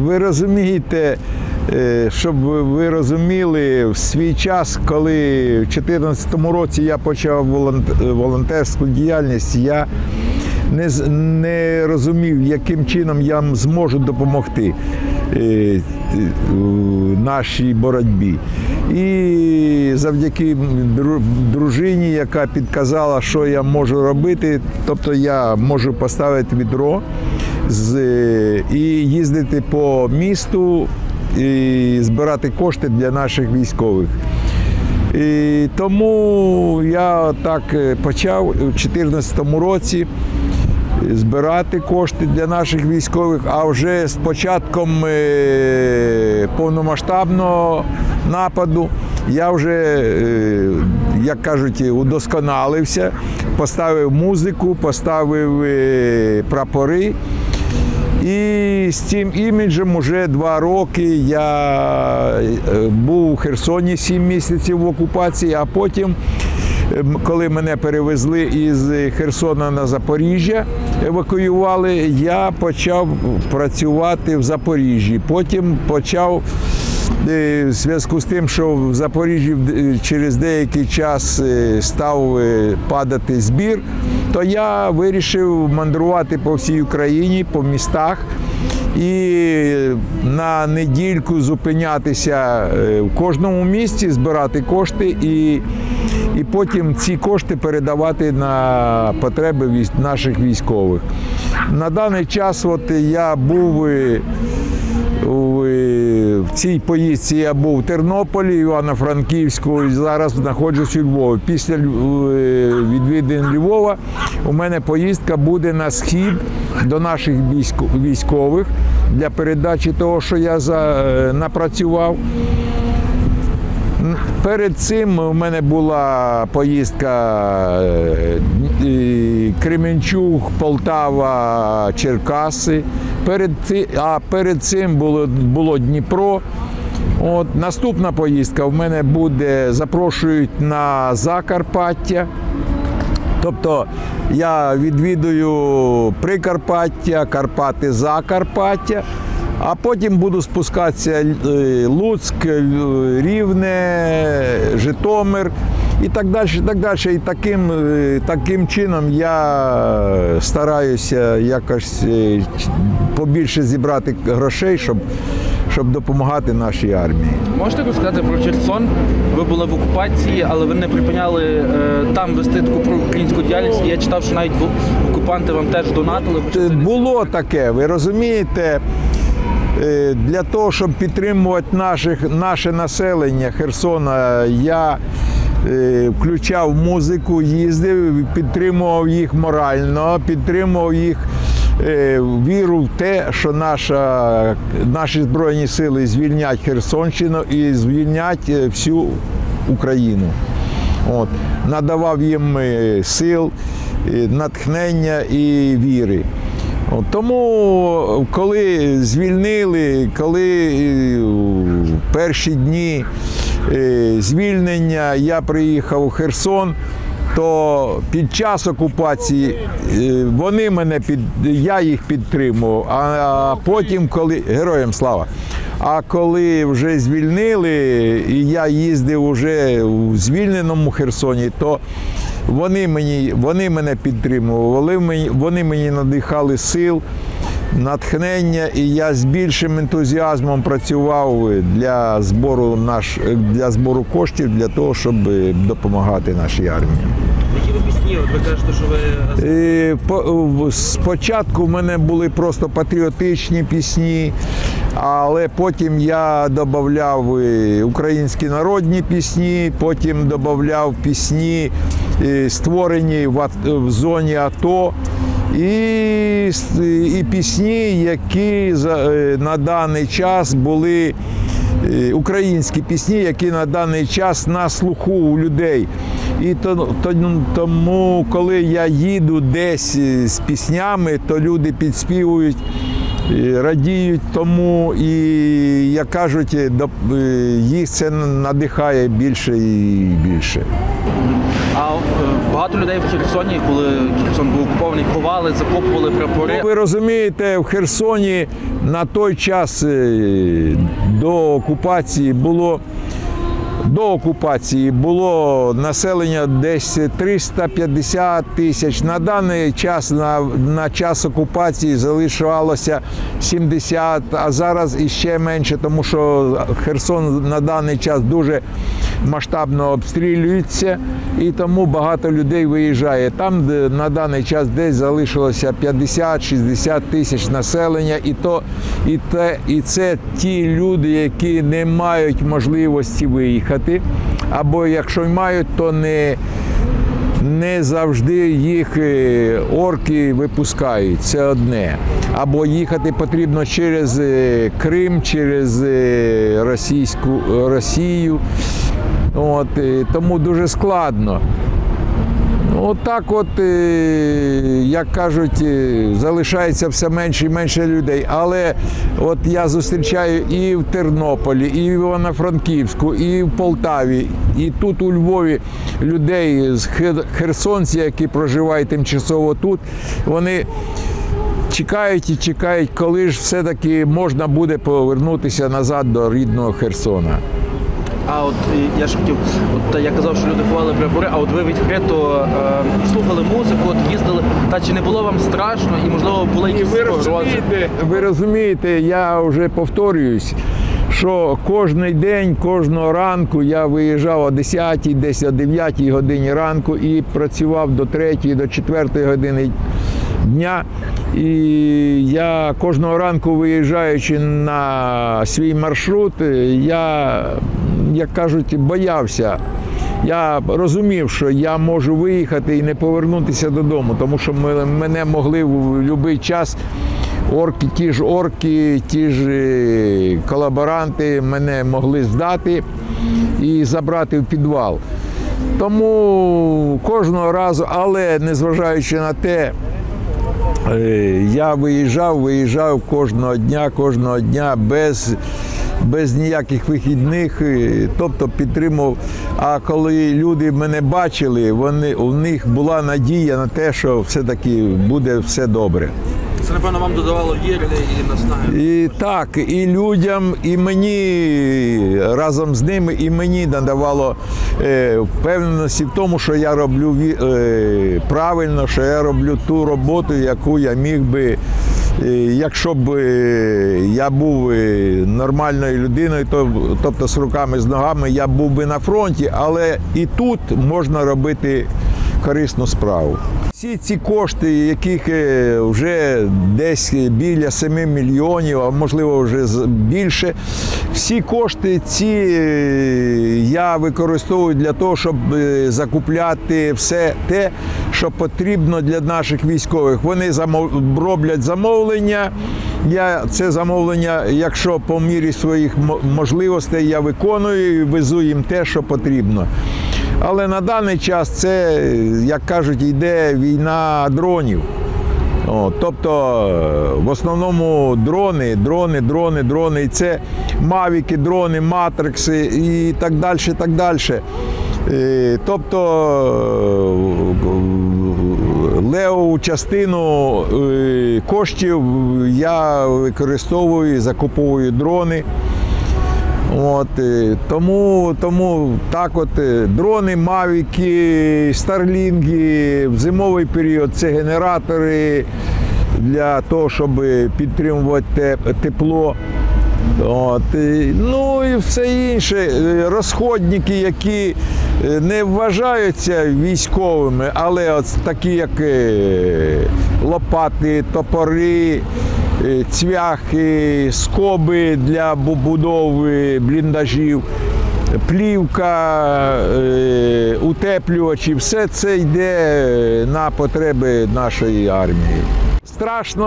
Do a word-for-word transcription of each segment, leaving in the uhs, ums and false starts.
ви розумієте, щоб ви розуміли, в свій час, коли в дві тисячі чотирнадцятому році я почав волонтерську діяльність, я не, не розумів, яким чином я зможу допомогти нашій боротьбі. І завдяки дружині, яка підказала, що я можу робити, тобто я можу поставити відро і їздити по місту, і збирати кошти для наших військових. І тому я так почав у дві тисячі чотирнадцятому році збирати кошти для наших військових, а вже з початком повномасштабного нападу я вже, як кажуть, удосконалився, поставив музику, поставив прапори. І з цим іміджем вже два роки я був у Херсоні сім місяців в окупації, а потім, коли мене перевезли із Херсона на Запоріжжя, евакуювали, я почав працювати в Запоріжжі. Потім почав, в зв'язку з тим, що в Запоріжжі через деякий час став падати збір, то я вирішив мандрувати по всій Україні, по містах і на недільку зупинятися в кожному місті, збирати кошти і, і потім ці кошти передавати на потреби наших військових. На даний час от я був в цій поїздці, я був в Тернополі, Івано-Франківську, і зараз знаходжусь у Львові. Після відвідин Львова у мене поїздка буде на схід до наших військових для передачі того, що я напрацював. Перед цим у мене була поїздка Кременчуг, Полтава, Черкаси. Перед цим, а перед цим було, було Дніпро. От, наступна поїздка в мене буде, запрошують на Закарпаття. Тобто я відвідую Прикарпаття, Карпати, Закарпаття. А потім буду спускатися Луцьк, Рівне, Житомир і так далі, і так далі. І таким, таким чином я стараюся якось побільше зібрати грошей, щоб, щоб допомагати нашій армії. Можете розказати про Херсон? Ви були в окупації, але ви не припиняли е, там вести таку проукраїнську діяльність. Я читав, що навіть окупанти вам теж донатили. Було таке, ви розумієте? Для того, щоб підтримувати наших, наше населення Херсона, я включав музику, їздив, підтримував їх морально, підтримував їх віру в те, що наша, наші Збройні сили звільнять Херсонщину і звільнять всю Україну. От. Надавав їм сил, натхнення і віри. Тому, коли звільнили, коли в перші дні звільнення я приїхав у Херсон, то під час окупації вони мене під, я їх підтримував, а потім, коли, героям слава, а коли вже звільнили, і я їздив вже у звільненому Херсоні, то вони, мені, вони мене підтримували, вони, вони мені надихали сил, натхнення, і я з більшим ентузіазмом працював для збору, наш, для збору коштів, для того, щоб допомагати нашій армії. Які ви пісні? От ви кажете, що ви... Спочатку в мене були просто патріотичні пісні, але потім я додавав українські народні пісні, потім додавав пісні, створені в, в зоні АТО, і, і пісні, які на даний час були, українські пісні, які на даний час на слуху у людей. І то, то, тому, коли я їду десь з піснями, то люди підспівують, радіють тому, і, як кажуть, їх це надихає більше і більше. А Багато людей в Херсоні, коли Херсон був окупований, ховали, закопували прапори. Ви розумієте, в Херсоні на той час е, до окупації було До окупації було населення десь триста п'ятдесят тисяч. На даний час, на, на час окупації залишалося сімдесят, а зараз іще менше, тому що Херсон на даний час дуже масштабно обстрілюється і тому багато людей виїжджає. Там де на даний час десь залишилося п'ятдесят-шістдесят тисяч населення, і, то, і, те, і це ті люди, які не мають можливості виїхати, або якщо й мають, то не, не завжди їх орки випускають, це одне. Або їхати потрібно через Крим, через Російську, Росію. От, тому дуже складно. От так от, як кажуть, залишається все менше і менше людей. Але от я зустрічаю і в Тернополі, і в Івано-Франківську, і в Полтаві, і тут у Львові людей з херсонців, які проживають тимчасово тут, вони чекають і чекають, коли ж все-таки можна буде повернутися назад до рідного Херсона. А от я ж хотів, от я казав, що люди ховали прапори, а от ви відкрито е, слухали музику, от їздили, та чи не було вам страшно і, можливо, були якісь погрози? Ви розумієте, я вже повторююсь, що кожен день, кожного ранку я виїжджав о десятій, десь о дев'ятій годині ранку і працював до третьої, до четвертої години дня. І я кожного ранку, виїжджаючи на свій маршрут, я, як кажуть, боявся. Я розумів, що я можу виїхати і не повернутися додому, тому що мене могли в будь-який час орки, ті ж орки, ті ж колаборанти мене могли здати і забрати в підвал. Тому кожного разу, але незважаючи на те, я виїжджав, виїжджав кожного дня, кожного дня без, без ніяких вихідних, тобто підтримував. А коли люди мене бачили, вони, у них була надія на те, що все-таки буде все добре. Це, напевно, вам додавало віри і наснаги. І так, і людям, і мені, разом з ними, і мені надавало е, впевненості в тому, що я роблю е, правильно, що я роблю ту роботу, яку я міг би, е, якщо б е, я був нормальною людиною, то, тобто з руками, з ногами, я був би на фронті, але і тут можна робити корисну справу. Всі ці кошти, яких вже десь біля семи мільйонів, а можливо вже більше, всі кошти ці я використовую для того, щоб закупляти все те, що потрібно для наших військових. Вони замов... роблять замовлення, я це замовлення, якщо по мірі своїх можливостей, я виконую і везу їм те, що потрібно. Але на даний час це, як кажуть, йде війна дронів. О, тобто, в основному дрони, дрони, дрони, дрони. І це мавіки, дрони, матрикси і так далі, так далі. І, тобто, левову частину коштів я використовую, закуповую дрони. От, тому, тому так от дрони, мавіки, старлінги, в зимовий період це генератори для того, щоб підтримувати тепло. От, ну і все інше, розходники, які не вважаються військовими, але от такі як лопати, топори, цвяхи, скоби для будови бліндажів, плівка, утеплювачі, все це йде на потреби нашої армії. Страшно,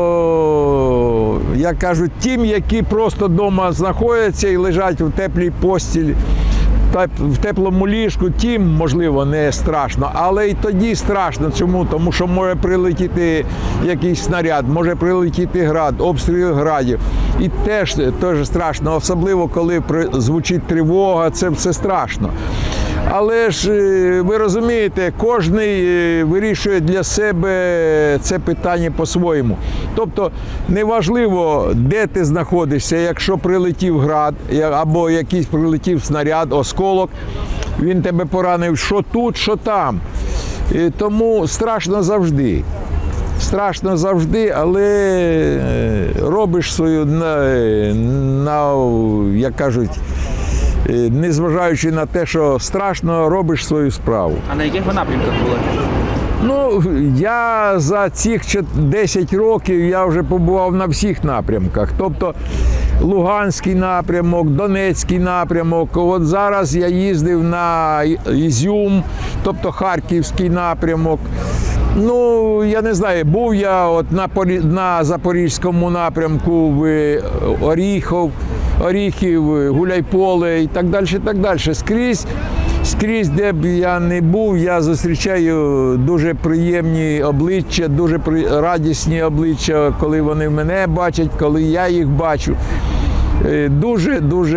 як кажуть, тим, які просто вдома знаходяться і лежать в теплій постілі, в теплому ліжку, тим, можливо, не страшно, але і тоді страшно. Чому? Тому що може прилетіти якийсь снаряд, може прилетіти град, обстріл градів. І теж, теж страшно, особливо коли звучить тривога, це все страшно. Але ж е, ви розумієте, кожний е, вирішує для себе це питання по-своєму. Тобто неважливо, де ти знаходишся, якщо прилетів град або якийсь прилетів снаряд, осколок, він тебе поранив що тут, що там. І тому страшно завжди. Страшно завжди, але робиш свою, на, на, як кажуть, незважаючи на те, що страшно, робиш свою справу. А на яких ви напрямках були? Ну, я за цих десять років я вже побував на всіх напрямках. Тобто Луганський напрямок, Донецький напрямок. От зараз я їздив на Ізюм, тобто Харківський напрямок. Ну, я не знаю, був я от на, на Запорізькому напрямку в Оріхов, Оріхів, Гуляйполе і так далі, і так далі. Скрізь, скрізь, де б я не був, я зустрічаю дуже приємні обличчя, дуже радісні обличчя, коли вони мене бачать, коли я їх бачу. Дуже-дуже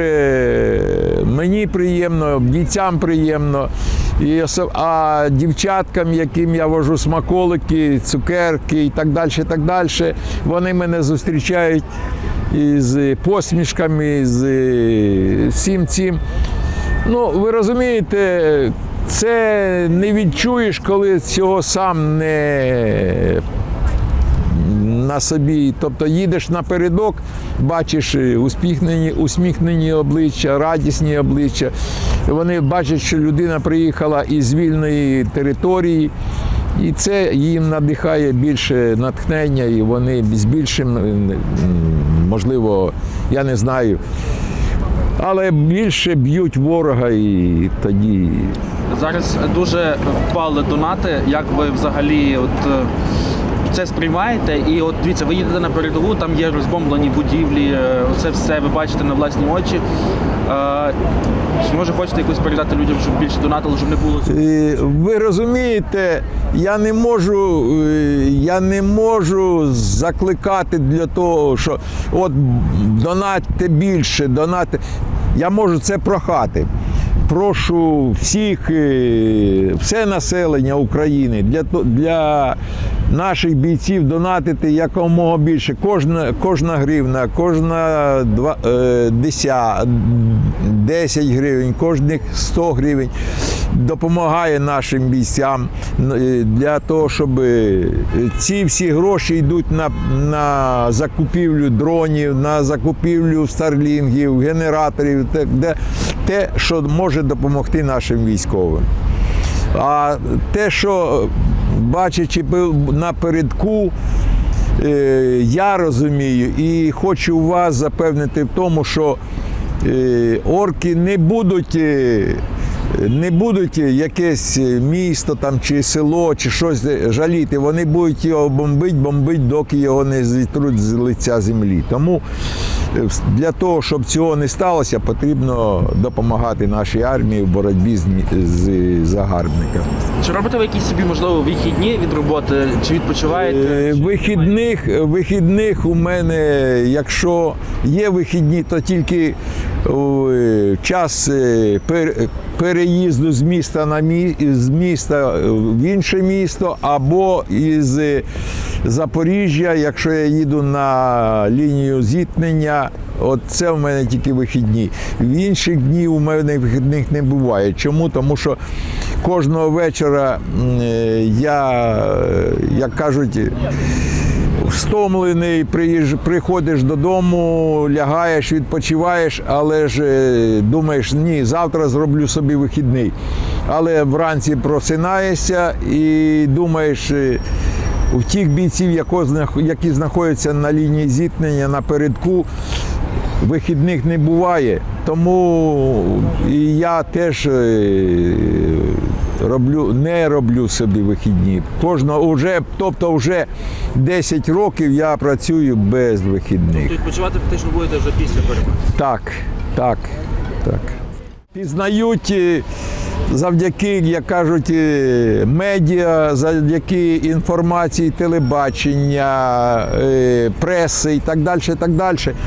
мені приємно, бійцям приємно. І, а дівчаткам, яким я вожу смаколики, цукерки і так далі, і так далі, вони мене зустрічають із посмішками, з всім цим. Ну, ви розумієте, це не відчуєш, коли цього сам не на собі. Тобто їдеш напередок, бачиш усміхнені, усміхнені обличчя, радісні обличчя. Вони бачать, що людина приїхала із вільної території, і це їм надихає більше натхнення, і вони з більшим, можливо, я не знаю, але більше б'ють ворога, і тоді... Зараз дуже впали донати. Як ви взагалі от це сприймаєте? І от дивіться, ви їдете на передову, там є розбомблені будівлі, це все ви бачите на власні очі. Чи може хочете якось передати людям, щоб більше донатили, щоб не було? Ви розумієте, я не можу, я не можу закликати для того, що от донатьте більше, донатьте. Я можу це прохати. Прошу всіх, все населення України для, для наших бійців донатити якомога більше. Кожна, кожна гривна, кожна два, десять, десять гривень, кожних сто гривень допомагає нашим бійцям для того, щоб ці всі гроші йдуть на, на закупівлю дронів, на закупівлю старлінгів, генераторів, те, те, що може допомогти нашим військовим. А те, що бачачи напередку, я розумію і хочу вас запевнити в тому, що орки не будуть, не будуть якесь місто там, чи село, чи щось жаліти. Вони будуть його бомбити, бомбити, доки його не зітруть з лиця землі. Тому для того, щоб цього не сталося, потрібно допомагати нашій армії в боротьбі з, з загарбниками. Чи робите ви якісь собі, можливо, вихідні від роботи, чи відпочиваєте? Вихідних, вихідних у мене, якщо є вихідні, то тільки час переїзду з міста на мі... з міста в інше місто, або із Запоріжжя, якщо я їду на лінію зіткнення, от це в мене тільки вихідні. В інших днів у мене вихідних не буває. Чому? Тому що кожного вечора я, як кажуть, стомлений, приходиш додому, лягаєш, відпочиваєш, але ж думаєш, ні, завтра зроблю собі вихідний. Але вранці просинаєшся і думаєш, у тих бійців, які знаходяться на лінії зіткнення, напередку, вихідних не буває. Тому і я теж роблю, не роблю собі вихідні. Кожного вже, тобто вже десять років я працюю без вихідних. Тобто відпочивати фактично будете вже після перемоги? Так, так, так. Пізнають завдяки, як кажуть, медіа, завдяки інформації, телебачення, преси і так далі, і так далі.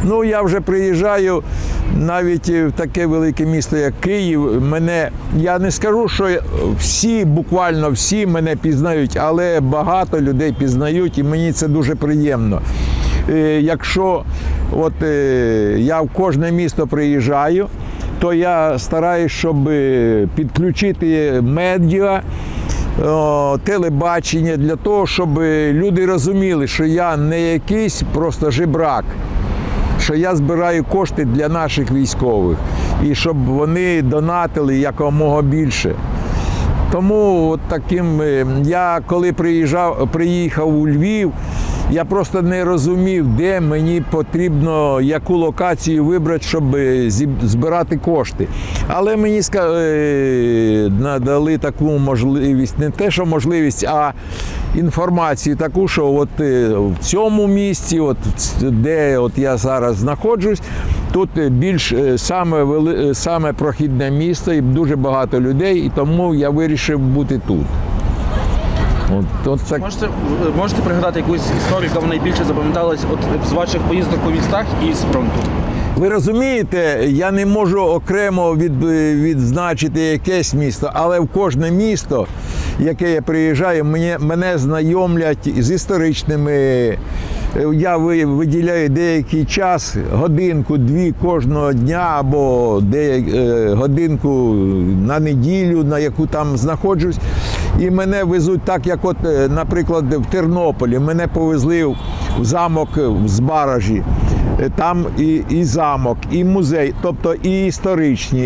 Ну, я вже приїжджаю навіть в таке велике місто, як Київ. Мене, я не скажу, що всі, буквально всі мене пізнають, але багато людей пізнають, і мені це дуже приємно. Якщо от я в кожне місто приїжджаю, то я стараюсь, щоб підключити медіа, телебачення, для того, щоб люди розуміли, що я не якийсь просто жебрак, що я збираю кошти для наших військових і щоб вони донатили якомога більше. Тому от таким, я коли приїжджав, приїхав у Львів, я просто не розумів, де мені потрібно, яку локацію вибрати, щоб збирати кошти. Але мені надали таку можливість, не те, що можливість, а інформацію таку, що от в цьому місці, от де от я зараз знаходжусь, тут більш саме, вели, саме прохідне місто і дуже багато людей, і тому я вирішив бути тут. От, от так. Можете, можете пригадати якусь історію, яка найбільше запам'яталась от з ваших поїздок по містах і з фронту? Ви розумієте, я не можу окремо від, відзначити якесь місто, але в кожне місто, яке я приїжджаю, мене, мене знайомлять з історичними. Я виділяю деякий час, годинку-дві кожного дня або годинку на неділю, на яку там знаходжусь. І мене везуть так, як от, наприклад, в Тернополі. Мене повезли в замок в Збаражі. Там і, і замок, і музей, тобто і історичні,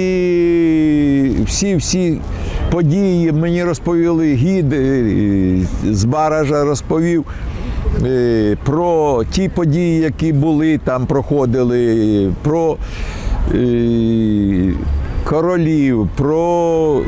і всі-всі події мені розповіли. Гід з Баража розповів про ті події, які були там, проходили, про королів, про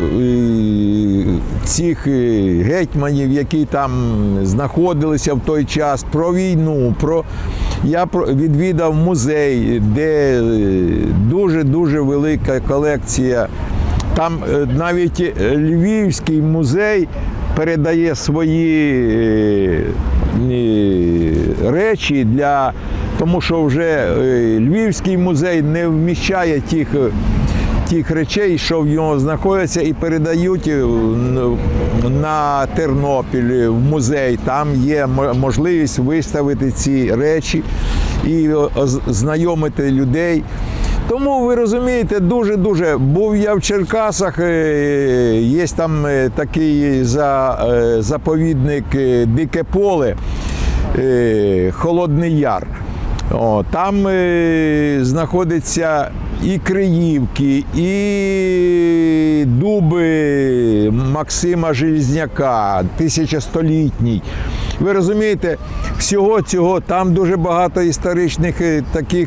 цих гетьманів, які там знаходилися в той час, про війну, про... Я відвідав музей, де дуже-дуже велика колекція. Там навіть Львівський музей передає свої речі, для... тому що вже Львівський музей не вміщає тих, тих речей, що в ньому знаходяться, і передають на Тернопіль в музей. Там є можливість виставити ці речі і знайомити людей. Тому, ви розумієте, дуже-дуже. Був я в Черкасах, є там такий заповідник Дике поле, Холодний Яр. О, там знаходиться і Криївки, і дуби Максима Железняка, тисячостолітній. Ви розумієте, всього цього, там дуже багато історичних таких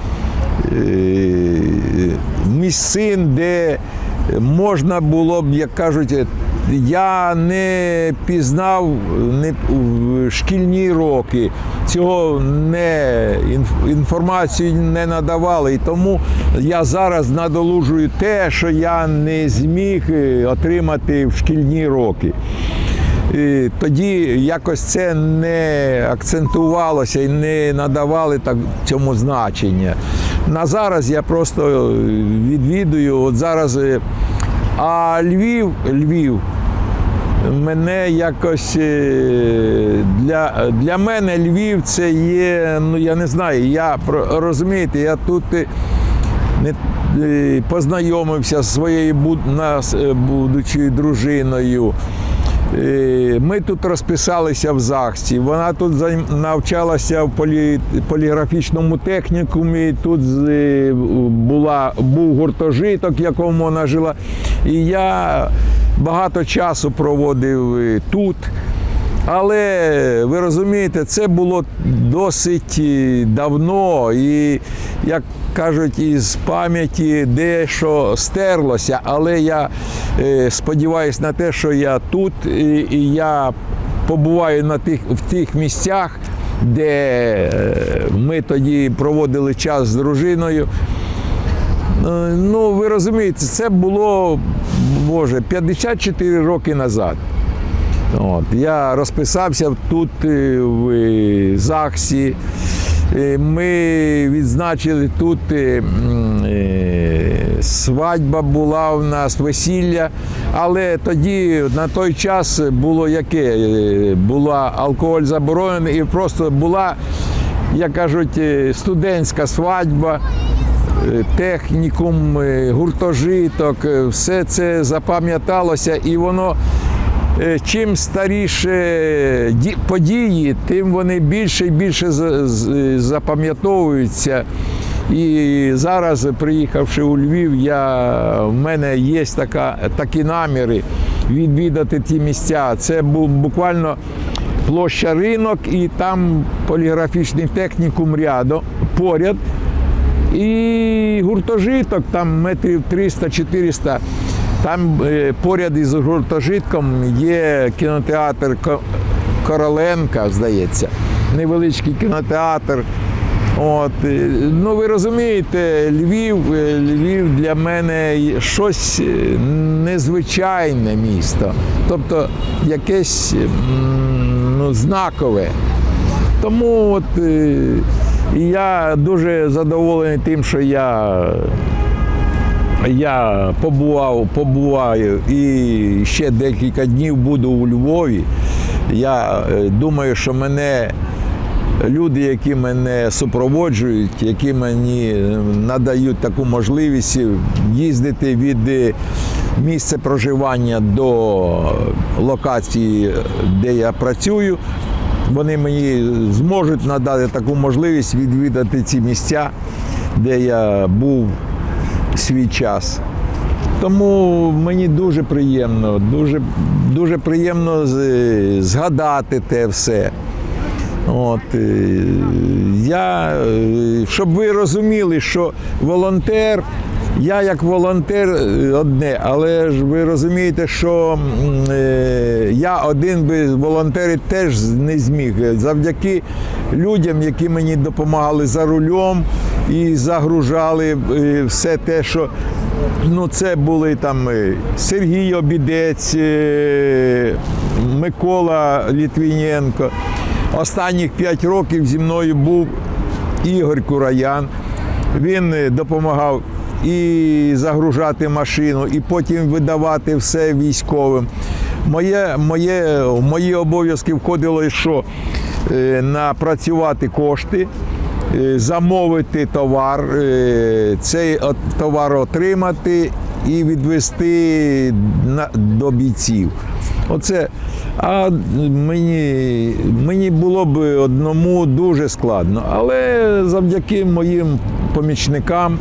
місцин, де можна було б, як кажуть, я не пізнав не, в шкільні роки, цього не, інформацію не надавали, і тому я зараз надолужую те, що я не зміг отримати в шкільні роки. І тоді якось це не акцентувалося і не надавали так цьому значення. На зараз я просто відвідую, от зараз, а Львів, Львів, мене якось, для, для мене Львів це є, ну я не знаю, я, розумієте, я тут не познайомився зі своєю будучою дружиною. Ми тут розписалися в ЗАГСі, вона тут навчалася в полі, поліграфічному технікумі, тут була, був гуртожиток, в якому вона жила. І я багато часу проводив тут. Але, ви розумієте, це було досить давно і, як кажуть, із пам'яті дещо стерлося. Але я сподіваюся на те, що я тут і я побуваю на тих, в тих місцях, де ми тоді проводили час з дружиною. Ну, ви розумієте, це було, Боже, п'ятдесят чотири роки назад. От, я розписався тут в ЗАГСі, Ми відзначили тут, свадьба була у нас, весілля, але тоді на той час було яке? Була алкоголь заборонений і просто була, як кажуть, студентська свадьба, технікум, гуртожиток, все це запам'яталося і воно, чим старіше події, тим вони більше і більше запам'ятовуються. І зараз, приїхавши у Львів, я, в мене є така, такі наміри відвідати ті місця. Це був буквально площа Ринок і там поліграфічний технікум рядом, поряд. І гуртожиток, там метрів триста-чотириста. Там поряд із гуртожитком є кінотеатр Короленка, здається, невеличкий кінотеатр. От. Ну, ви розумієте, Львів, Львів для мене щось незвичайне місто, тобто якесь, ну, знакове. Тому от, я дуже задоволений тим, що я Я побував, побуваю і ще декілька днів буду у Львові. Я думаю, що мене, люди, які мене супроводжують, які мені надають таку можливість їздити від місця проживання до локації, де я працюю, вони мені зможуть надати таку можливість відвідати ці місця, де я був свій час. Тому мені дуже приємно, дуже, дуже приємно згадати те все. От, я, щоб ви розуміли, що волонтер, я як волонтер одне, але ж ви розумієте, що я один без волонтерів теж не зміг. Завдяки людям, які мені допомагали за рулем і загружали все те, що, ну, це були там Сергій Обідець, Микола Літвіненко. Останніх п'ять років зі мною був Ігор Кураян. Він допомагав і загружати машину, і потім видавати все військовим. Моє, моє, в мої обов'язки входило, що напрацювати кошти, замовити товар, цей товар отримати і відвести до бійців. Оце, а мені, мені було б одному дуже складно, але завдяки моїм помічникам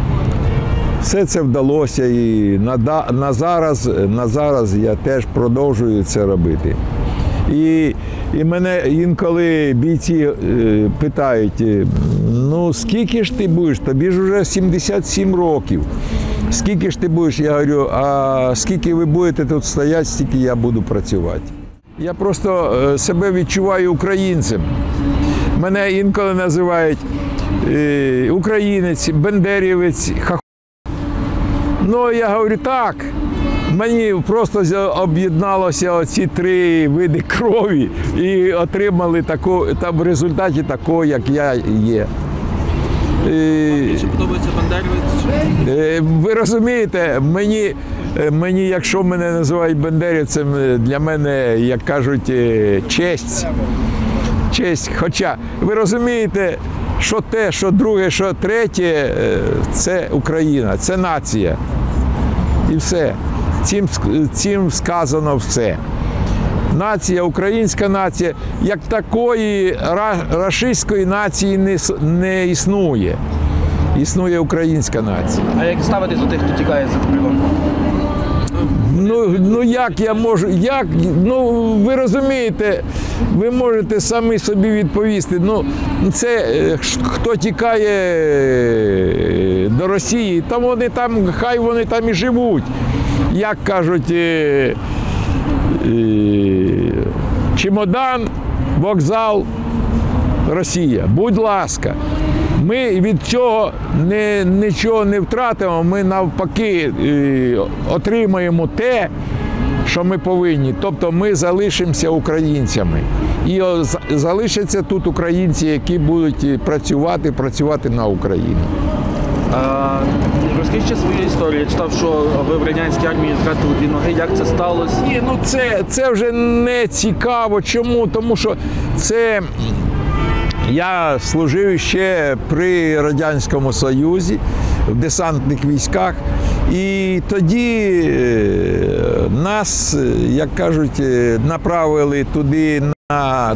все це вдалося, і на, на, зараз, на зараз я теж продовжую це робити. І, і мене інколи бійці питають, ну скільки ж ти будеш, тобі ж вже сімдесят сім років. Скільки ж ти будеш? Я говорю, а скільки ви будете тут стояти, стільки я буду працювати. Я просто себе відчуваю українцем. Мене інколи називають е, українець, бендерівець, хаху. Ну, я говорю, так, мені просто об'єдналося оці три види крові і отримали таку, там в результаті такого, як я є. Більше подобається бендерівець? Ви розумієте, мені, мені, якщо мене називають бендерівцем, для мене, як кажуть, честь. Честь. Хоча, ви розумієте, що те, що друге, що третє, це Україна, це нація. І все. Цим, цим сказано все. Нація, українська нація, як такої рашистської нації не, не існує. Існує українська нація. А як ставитись до тих, хто тікає за кордон? Ну, ну як я можу, як, ну ви розумієте, ви можете самі собі відповісти. Ну, це хто тікає до Росії, там вони там, хай вони там і живуть. Як кажуть, е, е, чемодан, вокзал, Росія. Будь ласка. Ми від цього не, нічого не втратимо, ми навпаки е, отримаємо те, що ми повинні. Тобто ми залишимося українцями. І залишаться тут українці, які будуть працювати, працювати на Україну. А, розкажіть ще свою історію. Я читав, що ви в радянській армії втратили дві ноги. Як це сталося? Ні, ну це, це вже не цікаво. Чому? Тому що це... Я служив ще при Радянському Союзі в десантних військах. І тоді нас, як кажуть, направили туди на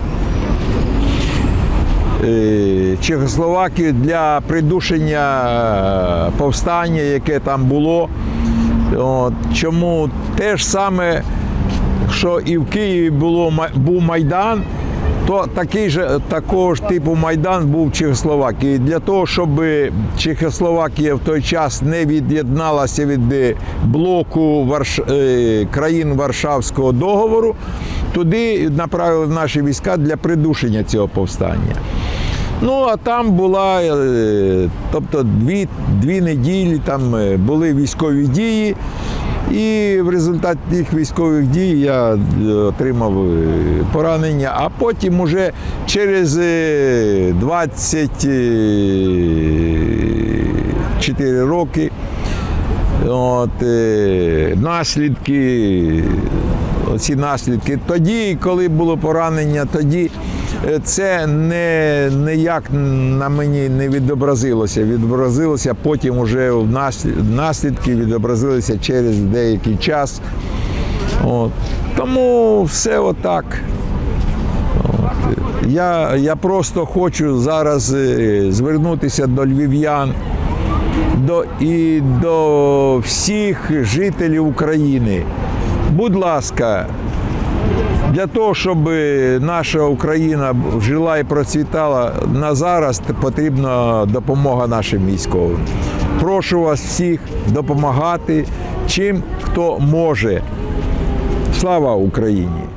Чехословакію для придушення повстання, яке там було. От. Чому те ж саме, що і в Києві було, був Майдан, то такий же, такого ж типу Майдан був в Чехословакії. Для того, щоб Чехословакія в той час не від'єдналася від блоку Варш... країн Варшавського договору, туди направили наші війська для придушення цього повстання. Ну, а там була, тобто дві, дві неділі там були військові дії, і в результаті тих військових дій я отримав поранення, а потім уже через двадцять чотири роки от, наслідки, оці наслідки. Тоді, коли було поранення, тоді це не, ніяк на мені не відобразилося. Відобразилося потім уже наслідки відобразилися через деякий час. От. Тому все отак. От. Я, я просто хочу зараз звернутися до львів'ян до, і до всіх жителів України. Будь ласка, для того, щоб наша Україна жила і процвітала, на зараз потрібна допомога нашим військовим. Прошу вас всіх допомагати чим хто може. Слава Україні!